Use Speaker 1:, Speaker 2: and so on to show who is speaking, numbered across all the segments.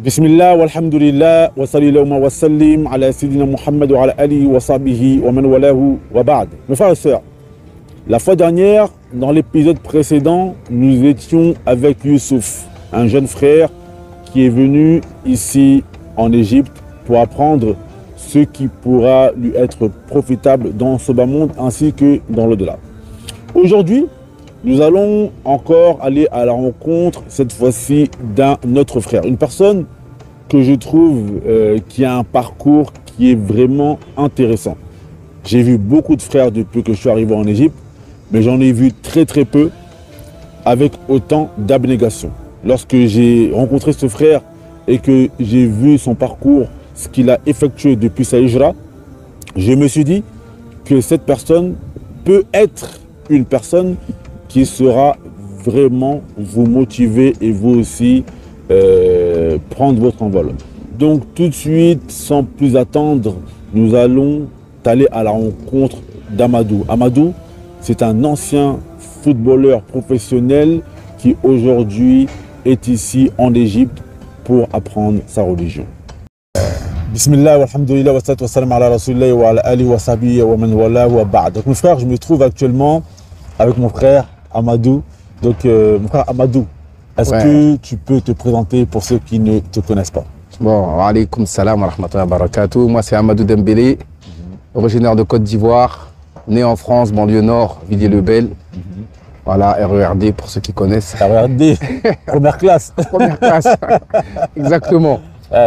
Speaker 1: Bismillah, walhamdulillah, wa sallallahu wa sallim ala Sayyidina Muhammad wa ala alihi wa sahbihi wa man walahu wa ba'd. Mes frères et sœurs, la fois dernière, dans l'épisode précédent, nous étions avec Youssouf, un jeune frère qui est venu ici en Égypte pour apprendre ce qui pourra lui être profitable dans ce bas monde ainsi que dans l'au-delà. Aujourd'hui, nous allons encore aller à la rencontre, cette fois-ci, d'un autre frère. Une personne que je trouve qui a un parcours qui est vraiment intéressant. J'ai vu beaucoup de frères depuis que je suis arrivé en Égypte, mais j'en ai vu très peu avec autant d'abnégation. Lorsque j'ai rencontré ce frère et que j'ai vu son parcours, ce qu'il a effectué depuis sa hijra, je me suis dit que cette personne peut être une personne qui sera vraiment vous motiver et vous aussi prendre votre envol. Donc tout de suite, sans plus attendre, nous allons aller à la rencontre d'Amadou. Amadou, c'est un ancien footballeur professionnel qui aujourd'hui est ici en Égypte pour apprendre sa religion. Bismillah, walhamdulillah, wa salatu wa salam ala rasulillah wa ala alihi wa sahbihi wa man wala wa ba'd. Donc mon frère, je me trouve actuellement avec mon frère Amadou. Donc mon frère Amadou, est-ce que tu peux te présenter pour ceux qui ne te connaissent pas?
Speaker 2: Bon, alaykoum salam wa rahmatullahi wa barakatuh. Moi c'est Amadou Dembélé, originaire de Côte d'Ivoire, né en France, banlieue nord, Villiers-le-Bel. Voilà, RERD pour ceux qui connaissent.
Speaker 1: RERD, première classe.
Speaker 2: Première classe, exactement.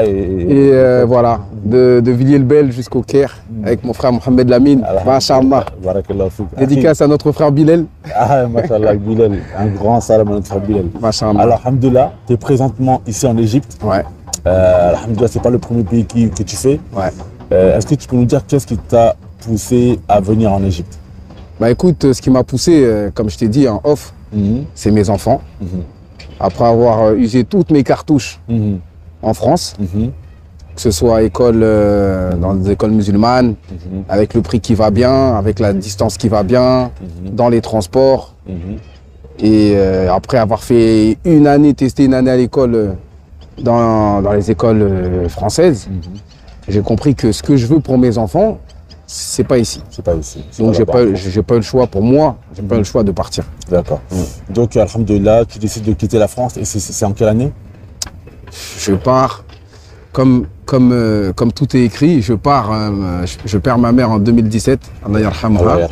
Speaker 2: Et voilà, de Villiers-le-Bel jusqu'au Caire, avec mon frère Mohamed Lamine, Masha'Allah. Dédicace à notre frère Bilal.
Speaker 1: Ah, Masha'Allah, Bilal, un grand salam à notre frère Bilal.
Speaker 2: Masha'Allah.
Speaker 1: Alors, alhamdoulilah, tu es présentement ici en Égypte.
Speaker 2: Ouais.
Speaker 1: Alhamdoulilah, ce n'est pas le premier pays que tu fais.
Speaker 2: Ouais.
Speaker 1: Est-ce que tu peux nous dire qu'est-ce qui t'a poussé à venir en Égypte?
Speaker 2: Bah écoute, ce qui m'a poussé, comme je t'ai dit en off, c'est mes enfants. Après avoir usé toutes mes cartouches en France, que ce soit école, dans des écoles musulmanes, avec le prix qui va bien, avec la distance qui va bien, dans les transports. Et après avoir fait testé une année à l'école, dans les écoles françaises, j'ai compris que ce que je veux pour mes enfants, c'est pas ici.
Speaker 1: C'est pas ici.
Speaker 2: Donc j'ai pas eu le choix pour moi, j'ai pas eu le choix de partir.
Speaker 1: D'accord. Donc alhamdoulilah, tu décides de quitter la France et c'est en quelle année?
Speaker 2: Je pars, comme tout est écrit, je perds ma mère en 2017, Allah yarhamha.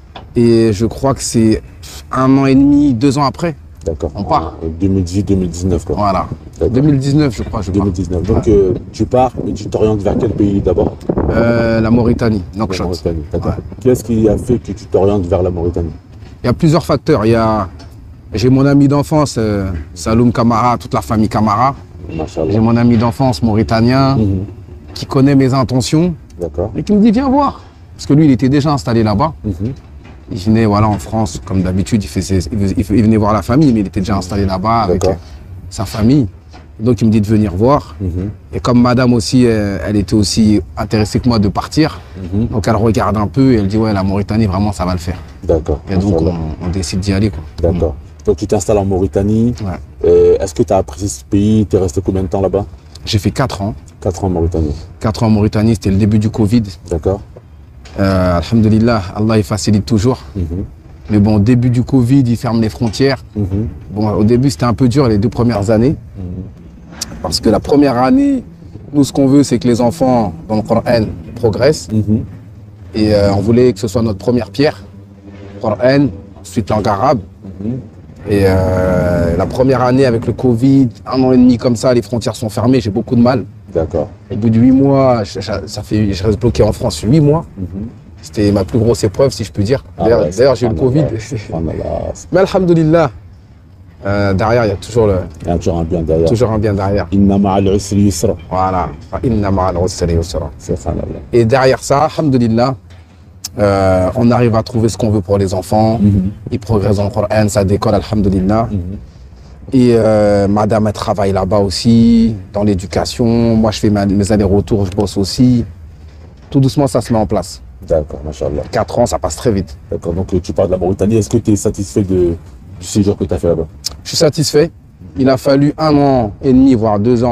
Speaker 2: Et je crois que c'est 1 an et demi, 2 ans après.
Speaker 1: D'accord.
Speaker 2: On part.
Speaker 1: 2018-2019 quoi.
Speaker 2: Voilà. 2019 je crois.
Speaker 1: 2019. Donc tu pars, mais tu t'orientes vers quel pays d'abord?
Speaker 2: La Mauritanie, Nouakchott.
Speaker 1: D'accord. Qu'est-ce qui a fait que tu t'orientes vers la Mauritanie?
Speaker 2: Il y a plusieurs facteurs. J'ai mon ami d'enfance, Saloum Kamara, toute la famille Kamara. J'ai mon ami d'enfance mauritanien qui connaît mes intentions et qui me dit viens voir. Parce que lui, il était déjà installé là-bas. Il venait en France, comme d'habitude, il venait voir la famille, mais il était déjà installé là-bas avec sa famille. Donc il me dit de venir voir. Et comme madame aussi, elle était aussi intéressée que moi de partir, donc elle regarde un peu et elle dit ouais, la Mauritanie, vraiment, ça va le faire.
Speaker 1: D'accord.
Speaker 2: Et donc on décide d'y aller.
Speaker 1: D'accord. Donc tu t'installes en Mauritanie. Est-ce que tu as apprécié ce pays? Tu es resté combien de temps là-bas?
Speaker 2: J'ai fait 4 ans.
Speaker 1: 4 ans en Mauritanie.
Speaker 2: 4 ans en Mauritanie, c'était le début du Covid.
Speaker 1: D'accord.
Speaker 2: Alhamdulillah, Allah il facilite toujours. Mais bon, au début du Covid, il ferme les frontières. Bon, au début, c'était un peu dur les 2 premières années. Parce que la première année, nous, ce qu'on veut, c'est que les enfants, dans le Coran, progressent. Et on voulait que ce soit notre première pierre. Coran, ensuite langue arabe. Et la première année avec le Covid, 1 an et demi comme ça, les frontières sont fermées, j'ai beaucoup de mal.
Speaker 1: D'accord.
Speaker 2: Au bout de 8 mois, je reste bloqué en France 8 mois. C'était ma plus grosse épreuve, si je peux dire. D'ailleurs, j'ai eu le Covid. Mais alhamdoulilah, derrière, il y a toujours
Speaker 1: un bien derrière.
Speaker 2: Toujours un bien derrière.
Speaker 1: Inna ma'al usri yusra.
Speaker 2: Voilà. Inna ma'al usri yusra. Et derrière ça, alhamdoulilah, on arrive à trouver ce qu'on veut pour les enfants. Ils progressent dans le Coran, ça décolle, alhamdoulilah. Et madame, elle travaille là-bas aussi, dans l'éducation. Moi, je fais mes allers-retours, je bosse aussi. Tout doucement, ça se met en place.
Speaker 1: D'accord, machallah.
Speaker 2: 4 ans, ça passe très vite.
Speaker 1: D'accord, donc tu parles de la Mauritanie. Est-ce que tu es satisfait du séjour que tu as fait là-bas?
Speaker 2: Je suis satisfait. Il a fallu 1 an et demi, voire 2 ans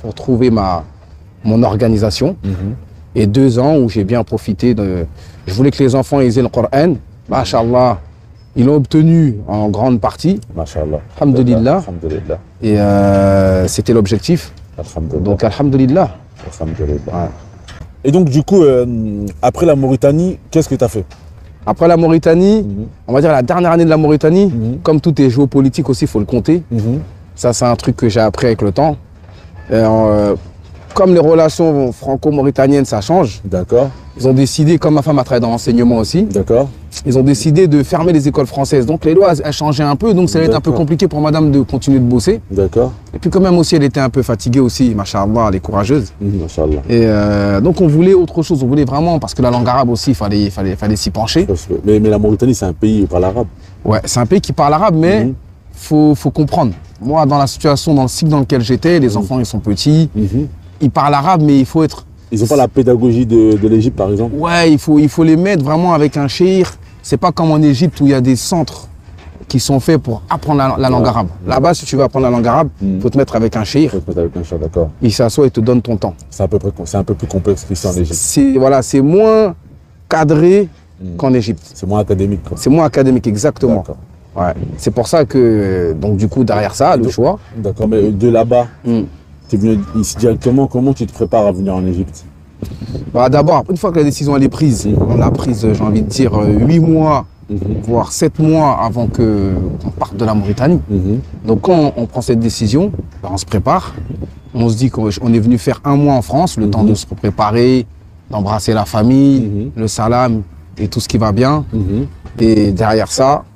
Speaker 2: pour trouver mon organisation. Et 2 ans où j'ai bien profité de... Je voulais que les enfants aient le Coran. Masha'Allah, ils l'ont obtenu en grande partie.
Speaker 1: Masha'Allah.
Speaker 2: Alhamdulillah.
Speaker 1: Alhamdulillah.
Speaker 2: Et c'était l'objectif.
Speaker 1: Alhamdulillah.
Speaker 2: Donc Alhamdulillah.
Speaker 1: Alhamdulillah. Ouais. Et donc du coup, après la Mauritanie, qu'est-ce que tu as fait?
Speaker 2: Après la Mauritanie, on va dire la dernière année de la Mauritanie, comme tout est géopolitique aussi, il faut le compter. Ça, c'est un truc que j'ai appris avec le temps. Comme les relations franco-mauritaniennes, ça change.
Speaker 1: D'accord.
Speaker 2: Ils ont décidé, comme ma femme a travaillé dans l'enseignement aussi,
Speaker 1: d'accord,
Speaker 2: ils ont décidé de fermer les écoles françaises. Donc les lois, elles changeaient un peu, donc ça allait être un peu compliqué pour madame de continuer de bosser.
Speaker 1: D'accord.
Speaker 2: Et puis quand même aussi, elle était un peu fatiguée aussi, machallah, elle est courageuse.
Speaker 1: Machallah.
Speaker 2: Et donc on voulait autre chose, on voulait vraiment, parce que la langue arabe aussi, il fallait s'y pencher.
Speaker 1: Mais la Mauritanie, c'est un pays qui parle arabe.
Speaker 2: Ouais, c'est un pays qui parle arabe, mais faut comprendre. Moi, dans la situation, dans le cycle dans lequel j'étais, les enfants, ils sont petits, ils parlent arabe, mais il faut être...
Speaker 1: Ils n'ont pas la pédagogie de l'Égypte, par exemple?
Speaker 2: Ouais, il faut les mettre vraiment avec un cheikh. C'est pas comme en Égypte où il y a des centres qui sont faits pour apprendre la langue arabe. Là-bas, si tu veux apprendre la langue arabe, il faut te mettre avec un cheikh.
Speaker 1: Faut te mettre avec un cheikh, d'accord.
Speaker 2: Il s'assoit et te donne ton temps.
Speaker 1: C'est un peu plus complexe qu'ici en Égypte.
Speaker 2: C'est moins cadré qu'en Égypte.
Speaker 1: C'est moins académique, quoi.
Speaker 2: C'est moins académique, exactement. Ouais. C'est pour ça que, donc du coup, derrière ça, le choix.
Speaker 1: D'accord, mais de là-bas, tu es venu ici directement, comment tu te prépares à venir en Égypte?
Speaker 2: Bah, d'abord, une fois que la décision elle est prise, on l'a prise, j'ai envie de dire, 8 mois, voire 7 mois avant qu'on parte de la Mauritanie. Donc quand on prend cette décision, bah, on se prépare. On se dit qu'on est venu faire 1 mois en France, le temps de se préparer, d'embrasser la famille, le salam et tout ce qui va bien. Et derrière ça,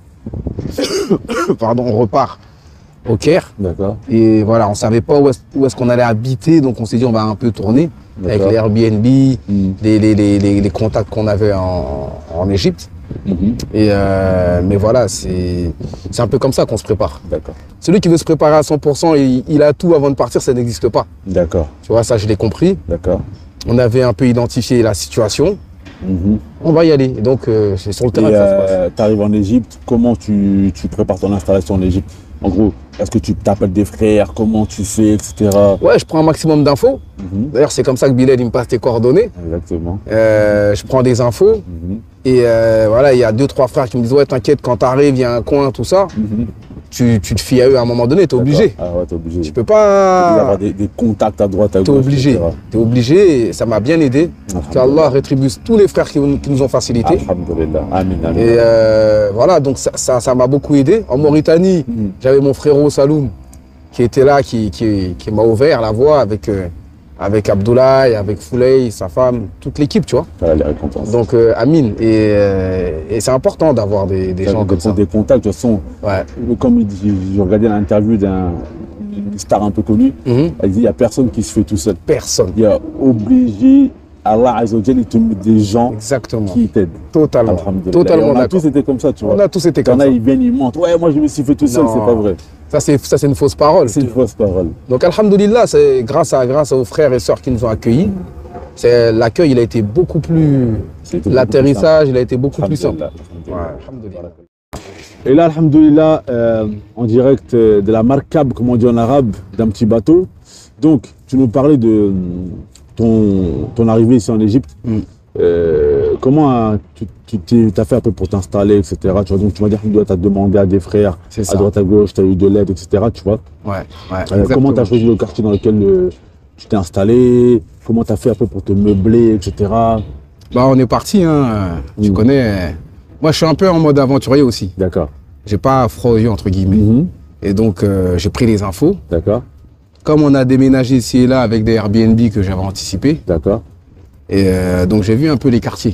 Speaker 2: pardon, on repart au Caire.
Speaker 1: D'accord.
Speaker 2: Et voilà, on ne savait pas où est-ce qu'on allait habiter, donc on s'est dit on va un peu tourner avec les Airbnb, les contacts qu'on avait en Égypte. Mais voilà, c'est un peu comme ça qu'on se prépare.
Speaker 1: D'accord.
Speaker 2: Celui qui veut se préparer à 100%, il a tout avant de partir, ça n'existe pas.
Speaker 1: D'accord.
Speaker 2: Tu vois, ça je l'ai compris.
Speaker 1: D'accord. On
Speaker 2: avait un peu identifié la situation. On va y aller. Et donc, c'est sur le terrain que ça se passe.
Speaker 1: Tu arrives en Égypte, comment tu prépares ton installation en Égypte? En gros, est-ce que tu t'appelles des frères? Comment tu fais, etc.
Speaker 2: Ouais, je prends un maximum d'infos. D'ailleurs, c'est comme ça que Bilal, il me passe tes coordonnées.
Speaker 1: Exactement.
Speaker 2: Je prends des infos. Et voilà, il y a 2-3 frères qui me disent « Ouais, t'inquiète, quand t'arrives, il y a un coin, tout ça. Tu te fies à eux à un moment donné, t'es obligé.
Speaker 1: Ah ouais, t'es obligé.
Speaker 2: Tu peux pas...
Speaker 1: Tu avoir des contacts à droite, à gauche.
Speaker 2: T'es obligé. T'es obligé et ça m'a bien aidé. Qu'Allah rétribue tous les frères qui nous ont facilité.
Speaker 1: Alhamdulillah. Amin, amin.
Speaker 2: Et voilà, donc ça m'a beaucoup aidé. En Mauritanie, j'avais mon frérot Saloum qui était là, qui m'a ouvert la voie avec Abdoulaye, avec Fouley, sa femme, toute l'équipe, tu vois.
Speaker 1: Voilà les récompenses.
Speaker 2: Donc, Amin. Et c'est important d'avoir des gens comme ça.
Speaker 1: Des contacts, de toute façon. Ouais. Comme je regardais l'interview d'une star un peu connue, elle dit il n'y a personne qui se fait tout seul.
Speaker 2: Personne.
Speaker 1: Il y a obligé, Allah Azzawajal, il te met des gens qui t'aident.
Speaker 2: Totalement.
Speaker 1: Totalement. On a tous été comme ça, tu vois.
Speaker 2: On a tous été comme ça.
Speaker 1: Ils viennent, ils montrent. Ouais, moi je me suis fait tout seul, c'est pas vrai.
Speaker 2: Ça, c'est une fausse parole.
Speaker 1: C'est une fausse parole.
Speaker 2: Donc, alhamdoulilah, c'est grâce aux frères et sœurs qui nous ont accueillis. L'accueil, il a été beaucoup plus... L'atterrissage, il a été beaucoup plus simple. Ouais, alhamdoulilah.
Speaker 1: Et là, alhamdoulilah, en direct de la Markab, comme on dit en arabe, d'un petit bateau. Donc, tu nous parlais de ton arrivée ici en Égypte. Comment tu as fait un peu pour t'installer, etc. Tu vois, donc tu m'as dit que tu as demandé à des frères, à droite à gauche, tu as eu de l'aide, etc. Tu vois.
Speaker 2: Ouais.
Speaker 1: Comment tu as choisi le quartier dans lequel tu t'es installé? Comment tu as fait un peu pour te meubler, etc.
Speaker 2: Bah, on est parti, hein. Tu connais. Moi, je suis un peu en mode aventurier aussi.
Speaker 1: D'accord.
Speaker 2: J'ai pas froid aux yeux, entre guillemets. Et donc, j'ai pris les infos.
Speaker 1: D'accord.
Speaker 2: Comme on a déménagé ici et là avec des Airbnb que j'avais anticipés.
Speaker 1: D'accord.
Speaker 2: Et donc, j'ai vu un peu les quartiers.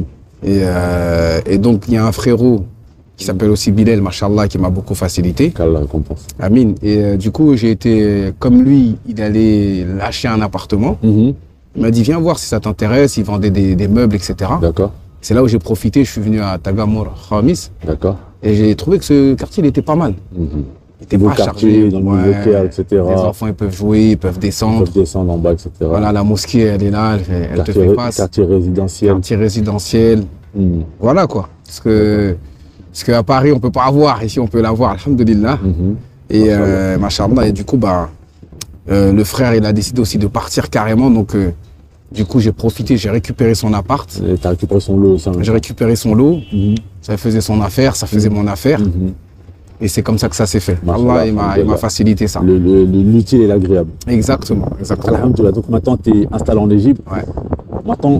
Speaker 2: Et donc, il y a un frérot qui s'appelle aussi Bilal, machallah, qui m'a beaucoup facilité.
Speaker 1: Qu'Allah récompense.
Speaker 2: Amin. Et du coup, j'ai été, comme lui, il allait lâcher un appartement. Il m'a dit, viens voir si ça t'intéresse. Il vendait des meubles, etc.
Speaker 1: D'accord.
Speaker 2: C'est là où j'ai profité. Je suis venu à Tagamour Khamis.
Speaker 1: D'accord.
Speaker 2: Et j'ai trouvé que ce quartier, il était pas mal. Il était pas chargé.
Speaker 1: Dans le nouveau Caire, etc.
Speaker 2: Les enfants, ils peuvent jouer, ils peuvent descendre.
Speaker 1: Ils peuvent descendre en bas, etc.
Speaker 2: Voilà, la mosquée, elle est là, elle te fait face.
Speaker 1: Quartier résidentiel.
Speaker 2: Quartier résidentiel. Voilà quoi. Parce qu'à Paris, on peut pas avoir. Ici, on peut l'avoir, alhamdoulilah. Et machallah, et du coup, bah, Le frère, il a décidé aussi de partir carrément. Donc, du coup, j'ai profité, j'ai récupéré son appart.
Speaker 1: Tu as récupéré son lot aussi.
Speaker 2: J'ai récupéré son lot. Ça faisait son affaire, ça faisait mon affaire. Et c'est comme ça que ça s'est fait. Allah, il m'a facilité ça.
Speaker 1: L'utile et l'agréable.
Speaker 2: Exactement.
Speaker 1: Alhamdoulilah. Donc maintenant, tu es installé en Égypte.
Speaker 2: Ouais.
Speaker 1: Maintenant,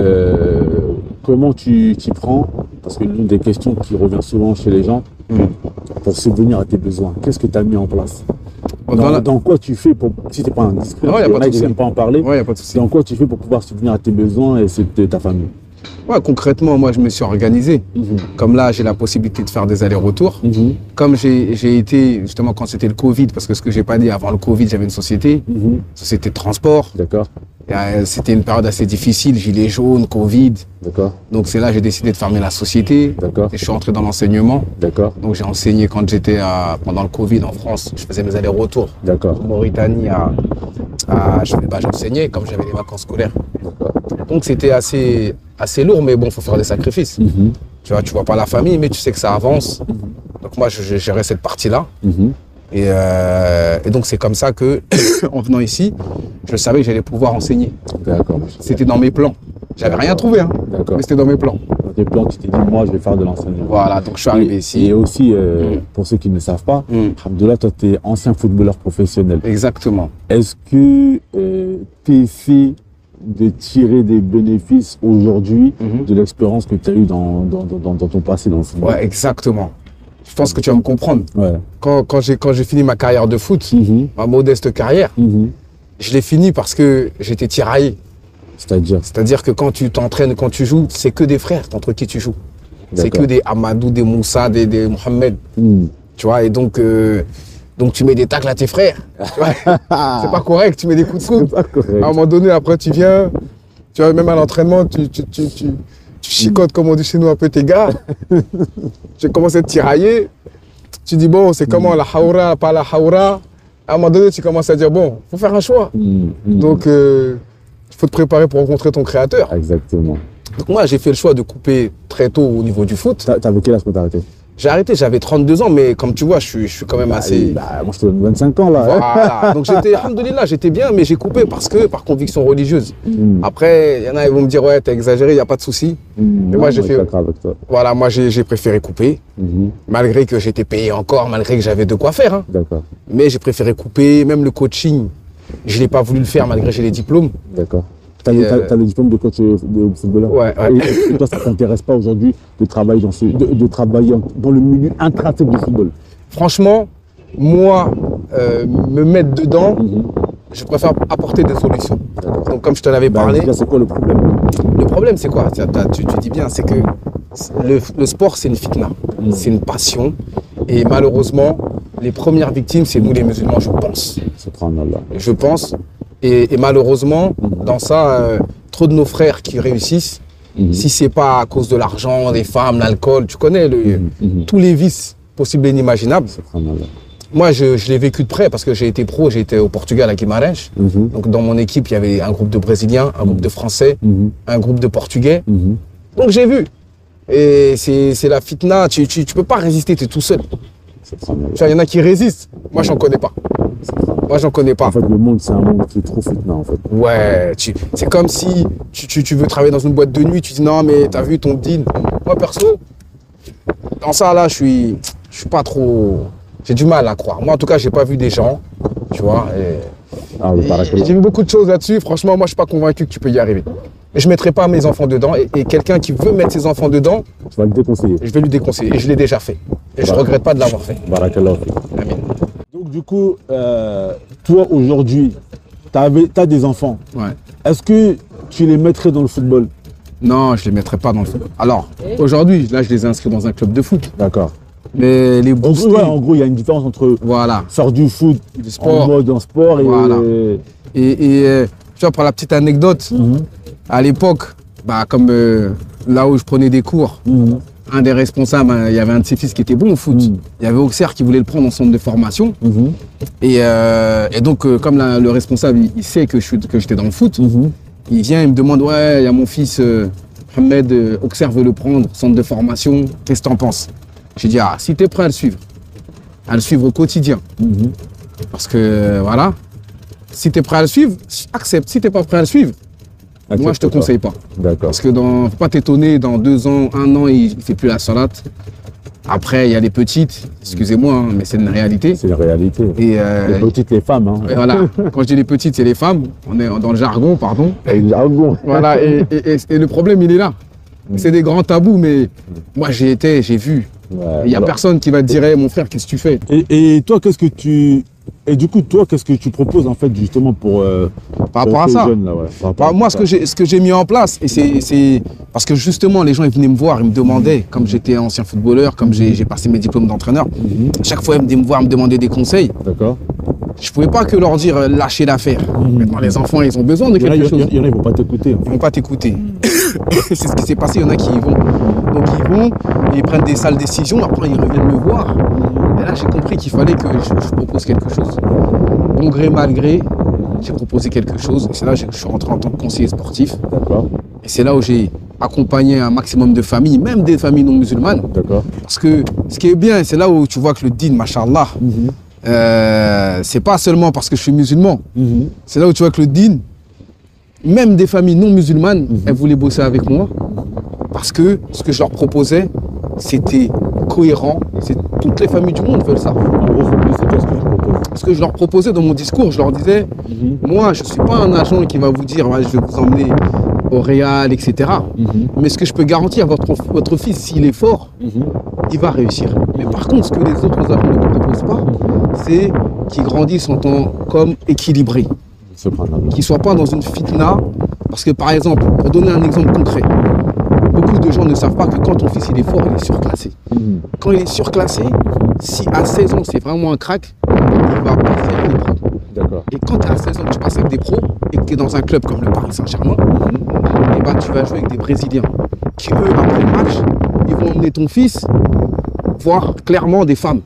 Speaker 1: comment tu t'y prends? Parce que l'une des questions qui revient souvent chez les gens, pour subvenir à tes besoins, qu'est-ce que tu as mis en place? Dans quoi tu fais pour, si tu n'es pas indiscret,
Speaker 2: il n'y
Speaker 1: n'aiment pas en parler,
Speaker 2: y a pas de souci.
Speaker 1: Dans quoi tu fais pour pouvoir subvenir à tes besoins et ceux de ta famille?
Speaker 2: Ouais, concrètement, moi, je me suis organisé. Comme là, j'ai la possibilité de faire des allers-retours. Comme j'ai été, justement, quand c'était le Covid, parce que ce que j'ai pas dit, avant le Covid, j'avais une société de transport.
Speaker 1: D'accord.
Speaker 2: C'était une période assez difficile, gilets jaunes, Covid.
Speaker 1: D'accord.
Speaker 2: Donc c'est là que j'ai décidé de fermer la société.
Speaker 1: D'accord.
Speaker 2: Et je suis rentré dans l'enseignement.
Speaker 1: D'accord.
Speaker 2: Donc j'ai enseigné quand j'étais pendant le Covid en France. Je faisais mes allers-retours.
Speaker 1: D'accord.
Speaker 2: En Mauritanie, j'enseignais comme j'avais les vacances scolaires.
Speaker 1: D'accord.
Speaker 2: Donc c'était assez lourd, mais bon, il faut faire des sacrifices. Tu vois pas la famille, mais tu sais que ça avance. Donc moi, je gérais cette partie-là. Et donc c'est comme ça que, en venant ici, je savais que j'allais pouvoir enseigner.
Speaker 1: D'accord.
Speaker 2: C'était dans mes plans. J'avais rien trouvé, hein, mais c'était dans mes plans.
Speaker 1: Dans tes plans, tu t'es dit, moi, je vais faire de l'enseignement.
Speaker 2: Voilà, donc je suis arrivé ici.
Speaker 1: Et aussi, pour ceux qui ne savent pas, alhamdoulilah, toi, tu es ancien footballeur professionnel.
Speaker 2: Exactement.
Speaker 1: Est-ce que tu essaies de tirer des bénéfices aujourd'hui de l'expérience que tu as eue dans ton passé dans le football?
Speaker 2: Ouais, exactement. Je pense que tu vas me comprendre.
Speaker 1: Ouais.
Speaker 2: Quand j'ai fini ma carrière de foot, ma modeste carrière, je l'ai fini parce que j'étais tiraillé. C'est-à-dire que quand tu t'entraînes, quand tu joues, c'est que des frères contre qui tu joues. C'est que des Amadou, des Moussa, des Mohamed. Tu vois, et donc tu mets des tacles à tes frères. C'est pas correct, tu mets des coups de coude. À un moment donné, après tu viens, tu vois, même à l'entraînement, tu chicotes, comme on dit chez nous, un peu tes gars. Tu commences à te tirailler. Tu dis, bon, c'est comment la haoura, pas la haoura. À un moment donné, tu commences à dire, bon, il faut faire un choix. Donc, il faut te préparer pour rencontrer ton créateur.
Speaker 1: Exactement.
Speaker 2: Donc moi, j'ai fait le choix de couper très tôt au niveau du foot.
Speaker 1: T'avais quel âge quand t'as arrêté?
Speaker 2: J'ai arrêté, j'avais 32 ans, mais comme tu vois, je suis quand même assez...
Speaker 1: moi, je te donne 25 ans, là.
Speaker 2: Voilà, donc alhamdoulilah, j'étais bien, mais j'ai coupé par conviction religieuse. Après, il y en a, ils vont me dire, ouais, t'as exagéré, il n'y a pas de souci. Mais moi, j'ai fait... Voilà, moi, j'ai préféré couper, malgré que j'étais payé encore, malgré que j'avais de quoi faire. Hein.
Speaker 1: D'accord.
Speaker 2: Mais j'ai préféré couper, même le coaching, je n'ai pas voulu le faire, malgré que j'ai les diplômes.
Speaker 1: D'accord. T'as le diplôme de coach de footballeur.
Speaker 2: Ouais.
Speaker 1: Et toi, ça ne t'intéresse pas aujourd'hui de travailler dans le milieu intrinsèque du football?
Speaker 2: Franchement, moi, me mettre dedans, je préfère apporter des solutions. Donc, comme je te l'avais parlé...
Speaker 1: C'est quoi le problème?
Speaker 2: Le problème, c'est quoi? Tu dis bien, c'est que le sport, c'est une fitna. C'est une passion. Et malheureusement, les premières victimes, c'est nous les musulmans, je pense. Je pense. Et malheureusement, dans ça, trop de nos frères qui réussissent, si c'est pas à cause de l'argent, des femmes, l'alcool, tu connais tous les vices possibles et inimaginables. Moi, je l'ai vécu de près parce que j'ai été pro, j'ai été au Portugal à Guimarães. Donc dans mon équipe, il y avait un groupe de Brésiliens, un groupe de Français, un groupe de Portugais. Donc j'ai vu. Et c'est la fitna, tu peux pas résister, tu es tout seul. Il y en a qui résistent, moi j'en connais pas. Moi, j'en connais pas.
Speaker 1: En fait, le monde, c'est un monde qui est trop fitna, en fait.
Speaker 2: Ouais, c'est comme si tu veux travailler dans une boîte de nuit, tu dis non, mais t'as vu ton deal. Moi, perso, dans ça, là, je suis pas trop... J'ai du mal à croire. Moi, en tout cas, j'ai pas vu des gens, tu vois. J'ai vu beaucoup de choses là-dessus. Franchement, moi, je suis pas convaincu que tu peux y arriver. Mais je mettrai pas mes enfants dedans. Et quelqu'un qui veut mettre ses enfants dedans,
Speaker 1: tu vas le déconseiller.
Speaker 2: Je vais lui déconseiller. Et je l'ai déjà fait. Et je regrette pas de l'avoir fait.
Speaker 1: Barakallah.
Speaker 2: Amen.
Speaker 1: Donc du coup, toi aujourd'hui, t'as des enfants.
Speaker 2: Ouais.
Speaker 1: Est-ce que tu les mettrais dans le football?
Speaker 2: Non, je les mettrais pas dans le football. Alors, aujourd'hui, là, je les ai inscrits dans un club de foot.
Speaker 1: D'accord.
Speaker 2: Mais les booster...
Speaker 1: En gros, il y a une différence entre faire du foot,
Speaker 2: du sport,
Speaker 1: en mode en sport et...
Speaker 2: Voilà. Et tu vois, pour la petite anecdote, à l'époque, comme là où je prenais des cours, un des responsables, il y avait un de ses fils qui était bon au foot. Il y avait Auxerre qui voulait le prendre en centre de formation. Et donc, comme le responsable, il sait que j'étais dans le foot, il vient et me demande, ouais, il y a mon fils Mohamed, Auxerre veut le prendre, centre de formation, qu'est-ce que t'en penses? J'ai dit, si t'es prêt à le suivre au quotidien, parce que voilà, Si tu es prêt à le suivre, accepte. Si tu n'es pas prêt à le suivre, moi, je te conseille pas. Parce que faut pas t'étonner, dans 2 ans, 1 an, il ne fait plus la salade. Après, il y a les petites, excusez-moi, hein, mais c'est une réalité.
Speaker 1: C'est une réalité.
Speaker 2: Et
Speaker 1: les petites, les femmes. Hein.
Speaker 2: Voilà, quand je dis les petites, c'est les femmes. On est dans le jargon, pardon.
Speaker 1: Le jargon.
Speaker 2: Voilà, et le problème, il est là. C'est des grands tabous, mais moi, j'ai vu. Il n'y a personne qui va te dire, hey, mon frère, qu'est-ce que tu fais?
Speaker 1: Et toi, qu'est-ce que tu... Et du coup, toi, qu'est-ce que tu proposes en fait justement pour
Speaker 2: par rapport à ça
Speaker 1: jeunes, là,
Speaker 2: moi, ce que j'ai mis en place, et c'est parce que justement, les gens ils venaient me voir, ils me demandaient, comme j'étais ancien footballeur, comme j'ai passé mes diplômes d'entraîneur, chaque fois ils venaient me voir, me demander des conseils. D'accord. Je pouvais pas que leur dire lâcher l'affaire. Maintenant, les enfants, ils ont besoin de quelque chose.
Speaker 1: Il y en a, ils vont pas t'écouter.
Speaker 2: Ils vont pas t'écouter. C'est ce qui s'est passé. Il y en a qui y vont. Donc ils vont, ils prennent des sales décisions. Après, ils reviennent me voir. Et là, j'ai compris qu'il fallait que je propose quelque chose. Bon gré, mal gré, j'ai proposé quelque chose. Et c'est là que je suis rentré en tant que conseiller sportif. D'accord. Et c'est là où j'ai accompagné un maximum de familles, même des familles non musulmanes. D'accord. Parce que ce qui est bien, c'est là où tu vois que le din, machallah, c'est pas seulement parce que je suis musulman. C'est là où tu vois que le din, même des familles non musulmanes, elles voulaient bosser avec moi. Parce que ce que je leur proposais, c'était cohérent. Toutes les familles du monde veulent ça. Ce que je leur proposais dans mon discours, je leur disais, moi, je ne suis pas un agent qui va vous dire, ouais, je vais vous emmener au Real, etc. Mais ce que je peux garantir à votre fils, s'il est fort, il va réussir. Mais par contre, ce que les autres agents ne proposent pas, c'est qu'ils grandissent en tant qu'hommes équilibrés. Qu'ils ne soient pas dans une fitna. Parce que par exemple, pour donner un exemple concret, beaucoup de gens ne savent pas que quand ton fils il est fort, il est surclassé. Quand il est surclassé, si à 16 ans c'est vraiment un crack, il va passer avec des pros. Et quand tu as 16 ans que tu passes avec des pros et que tu es dans un club comme le Paris Saint-Germain, et bah, tu vas jouer avec des Brésiliens qui, eux, après le match, ils vont emmener ton fils voir clairement des femmes.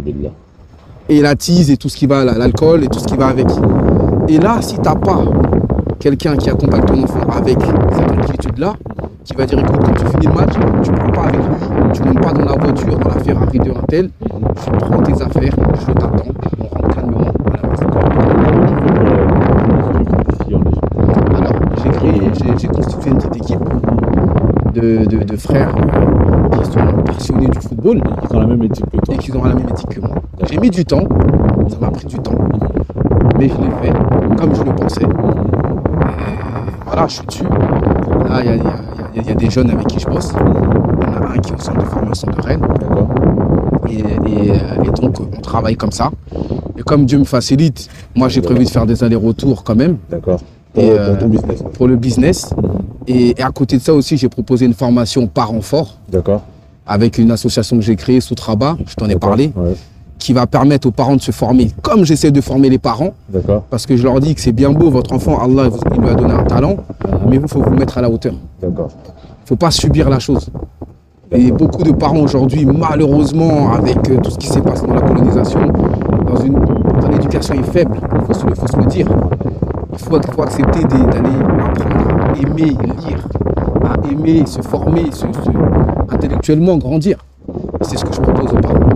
Speaker 2: Et la tease et tout ce qui va, l'alcool et tout ce qui va avec. Et là, si tu n'as pas quelqu'un qui accompagne ton enfant avec cette amplitude-là, qui va dire écoute, quand tu finis le match, tu ne prends pas avec lui, tu ne montes pas dans la voiture, dans la Ferrari de un tel, tu prends tes affaires, je t'attends, on rentre calmement à la maison. Alors, j'ai constitué une petite équipe de frères qui sont passionnés du football.
Speaker 1: Qui ont la même éthique que toi.
Speaker 2: Et qui ont la même éthique que moi. J'ai mis du temps, ça m'a pris du temps, mais je l'ai fait comme je le pensais. Et voilà, je suis dessus. Là, il y a des jeunes avec qui je bosse. Il y en a un qui est au centre de formation de Rennes. Et donc, on travaille comme ça. Et comme Dieu me facilite, moi, j'ai prévu de faire des allers-retours quand même. D'accord. Pour ton business. Pour le business. Et à côté de ça aussi, j'ai proposé une formation parents forts. D'accord. Avec une association que j'ai créée, Soutraba, je t'en ai parlé. Ouais. Qui va permettre aux parents de se former comme j'essaie de former les parents. Parce que je leur dis que c'est bien beau, votre enfant, Allah il lui a donné un talent, mais il faut vous mettre à la hauteur. Il ne faut pas subir la chose. Et beaucoup de parents aujourd'hui, malheureusement, avec tout ce qui s'est passé dans la colonisation, dans l'éducation est faible, il faut se le dire. Il faut accepter d'aller apprendre à aimer lire, à aimer se former, intellectuellement grandir. C'est ce que je propose aux parents.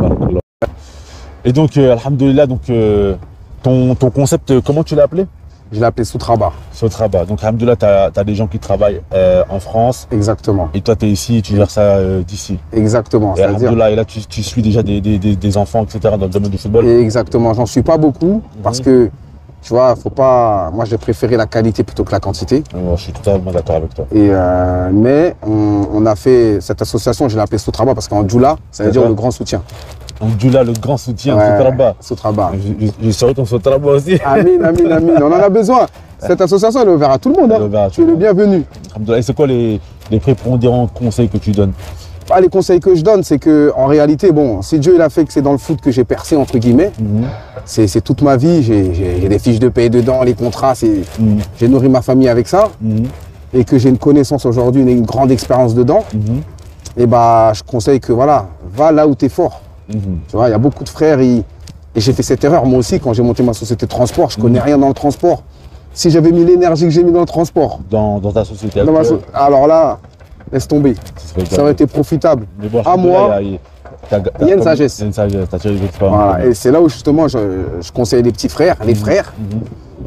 Speaker 1: Et donc, alhamdoulilah, ton concept, comment tu l'as appelé?
Speaker 2: Je l'ai appelé Soutraba.
Speaker 1: Soutraba. Donc, alhamdoulilah, tu as des gens qui travaillent en France.
Speaker 2: Exactement.
Speaker 1: Et toi, tu es ici, tu gères ça d'ici.
Speaker 2: Exactement.
Speaker 1: Et alhamdoulilah, et là, tu suis déjà des enfants, etc. dans le domaine du football.
Speaker 2: Exactement. J'en suis pas beaucoup parce que, tu vois, faut pas. Moi, j'ai préféré la qualité plutôt que la quantité.
Speaker 1: Moi, je suis totalement d'accord avec toi.
Speaker 2: Et mais on a fait cette association, je l'ai appelée Soutraba parce qu'en djoula, ça veut dire le grand soutien.
Speaker 1: En djoula, le grand soutien, Soutraba.
Speaker 2: Soutraba.
Speaker 1: Je serai ton Soutraba aussi.
Speaker 2: Amin, amin, amin. On en a besoin. Cette association, elle est ouverte à tout le monde. Hein. Tu es le bienvenu.
Speaker 1: Et c'est quoi les prépondérants conseils que tu donnes?
Speaker 2: Les conseils que je donne, c'est que en réalité, bon, si Dieu il a fait que c'est dans le foot que j'ai percé, entre guillemets, c'est toute ma vie, j'ai des fiches de paye dedans, les contrats, j'ai nourri ma famille avec ça, et que j'ai une connaissance aujourd'hui, une grande expérience dedans, et bah je conseille que voilà, va là où tu es fort. Tu vois, il y a beaucoup de frères, et j'ai fait cette erreur moi aussi quand j'ai monté ma société de transport, je connais rien dans le transport. Si j'avais mis l'énergie que j'ai mis dans le transport.
Speaker 1: Dans ta société
Speaker 2: alors là, laisse tomber. Ça aurait été profitable.
Speaker 1: Mais bon,
Speaker 2: à moi, il y a une sagesse.
Speaker 1: Il y a une sagesse, t'as tiré des expériences.
Speaker 2: Voilà. Et c'est là où justement je conseille les petits frères, les frères,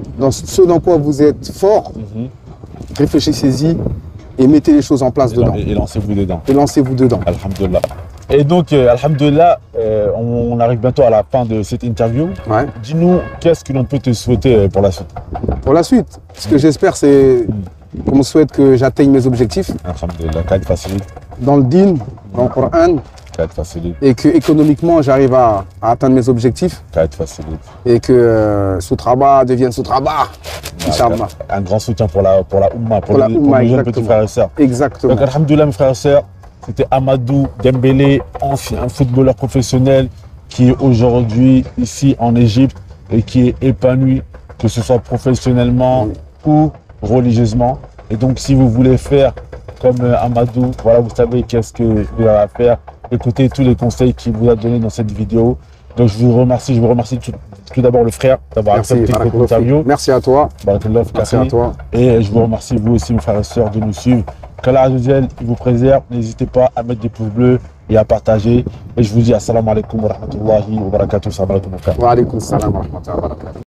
Speaker 2: dans ce dans quoi vous êtes fort, réfléchissez-y et mettez les choses en place dedans.
Speaker 1: Et lancez-vous dedans.
Speaker 2: Et lancez-vous dedans.
Speaker 1: Alhamdulillah. Et donc, alhamdulillah, on arrive bientôt à la fin de cette interview.
Speaker 2: Ouais.
Speaker 1: Dis-nous, qu'est-ce que l'on peut te souhaiter pour la suite?
Speaker 2: Pour la suite, ce que j'espère, c'est qu'on me souhaite que j'atteigne mes objectifs.
Speaker 1: Alhamdulillah, qu'elle facilite.
Speaker 2: Dans le dîn, dans le Coran.
Speaker 1: Qu'elle facilite.
Speaker 2: Et que économiquement, j'arrive à atteindre mes objectifs.
Speaker 1: Qu'elle facilite.
Speaker 2: Et que Soutraba devienne Soutraba. Inch'Allah.
Speaker 1: Un grand soutien pour la Oumma, pour les jeunes petits frères et sœurs.
Speaker 2: Exactement.
Speaker 1: Donc, alhamdulillah, mes frères et sœurs, c'était Amadou Dembélé, ancien footballeur professionnel qui est aujourd'hui ici en Égypte et qui est épanoui, que ce soit professionnellement ou religieusement. Et donc, si vous voulez faire comme Amadou, voilà, vous savez qu'est-ce que vous avez à faire. Écoutez tous les conseils qu'il vous a donnés dans cette vidéo. Donc, je vous remercie tout d'abord le frère d'avoir accepté cette interview.
Speaker 2: Merci à toi.
Speaker 1: Merci à toi. Et je vous remercie vous aussi, mes frères et sœurs, de nous suivre. Qu'Allah Azzawajal vous préserve. N'hésitez pas à mettre des pouces bleus et à partager. Et je vous dis assalamu alaikum wa rahmatullahi wa barakatuh.
Speaker 2: Wa alaikum salam wa rahmatullahi wa barakatuh.